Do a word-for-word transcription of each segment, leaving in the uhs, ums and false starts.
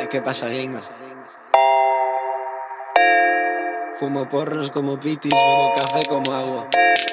¿Qué pasa, gringo? Fumo porros como pitis, bebo café como agua.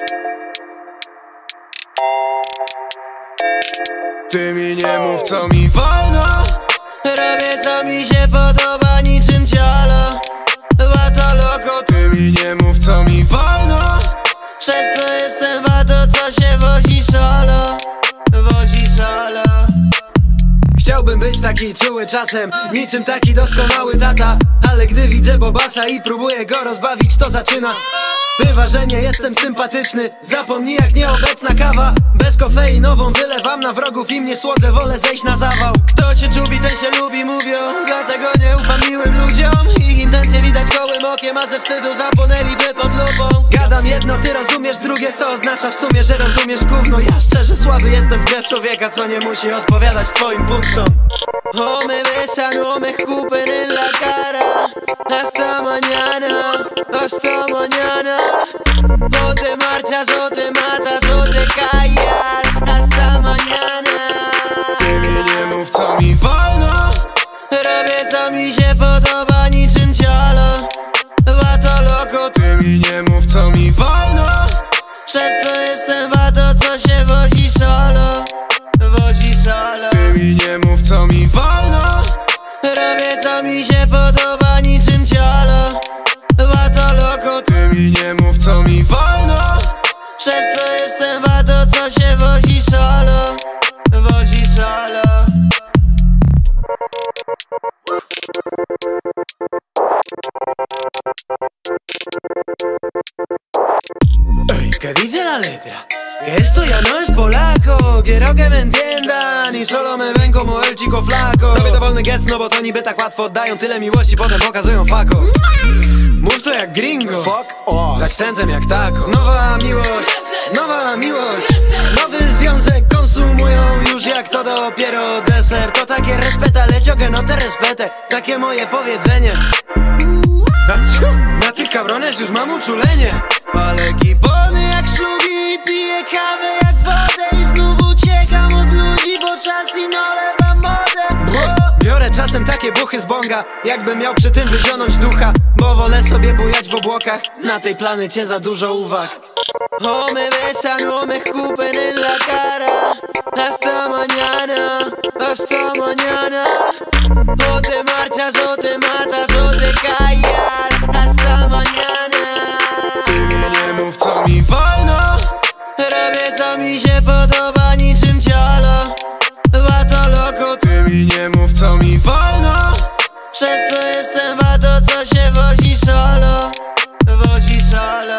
Ty mi nie mów, co mi wolno. Robię co mi się podoba, niczym cialo. Wato loko. Ty mi nie mów, co mi wolno. Przez to jestem wato, co się wozi solo. Wozi solo. Chciałbym być taki czuły czasem, niczym taki doskonały tata. Ale gdy widzę Bobasa i próbuję go rozbawić, to zaczyna. Bywa, że nie jestem sympatyczny. Zapomnij jak nieobecna kawa. Bez kofeinową wylewam na wrogów i mnie słodzę, wolę zejść na zawał. Kto się czubi, ten się lubi, mówią. Dlatego nie ufam miłym ludziom. Ich intencje widać gołym okiem, a ze wstydu zapłonęliby pod lupą. Gadam jedno, ty rozumiesz drugie, co oznacza w sumie, że rozumiesz gówno. Ja szczerze słaby jestem wbrew człowieka, co nie musi odpowiadać twoim punktom. O, me besan, o, me escupen en la cara. Hasta mañana, hasta mañana. O te marchas, o te matas, o te callas. Hasta mañana. Ty mi nie mów, co mi wolno. Robię co mi się podoba, niczym cialo. Wato loko. Ty mi nie mów, co mi wolno. Przez to jestem wato, co się wozi solo. Wozi solo. Ty mi nie mów, co mi wolno. Robię co mi się podoba, niczym cialo. Wato loko. Ty mi nie mów, co mi wolno. Przez to jestem wato, co się wozi solo. Wozi solo. Ey, ¿qué dice la letra? Que esto ya no es polaco. Quiero que me entiendan y solo me ven como el chico flaco. Robię dowolny gest, no bo to niby tak łatwo oddają tyle miłości, potem pokazują fako. Mów to jak gringo, fuck off. Z akcentem jak taco. Nowa miłość, nowa miłość. Nowy związek konsumują już jak to dopiero deser. To takie respeta, lecio que no te respete. Takie moje powiedzenie. Na tych cabrones już mam uczulenie. Palę gibony jak szlugi, piję kawę jak wodę i znów uciekam od ludzi, bo czas i nalewam modę. Biorę czasem takie buchy z bonga, jakbym miał przy tym wyzionąć ducha. Bo wolę sobie bujać w obłokach, na tej planecie za dużo uwag. O, me besan, o, me escupen en la cara. Hasta mañana, hasta mañana. O te marchas, o te matas, o te callas. Hasta mañana. Ty mi nie mów, co mi wolno. Robię co mi się podoba, niczym cialo. Wato loko. Ty mi nie mów, co mi wolno. Przez to jestem wato, co się wozi solo. Wozi solo.